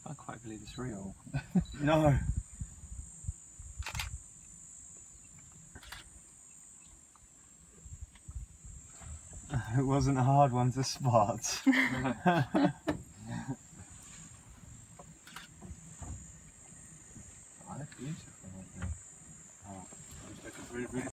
I quite believe it's real. No. It wasn't a hard one to spot. Oh, that's beautiful. Oh, it's like a really, really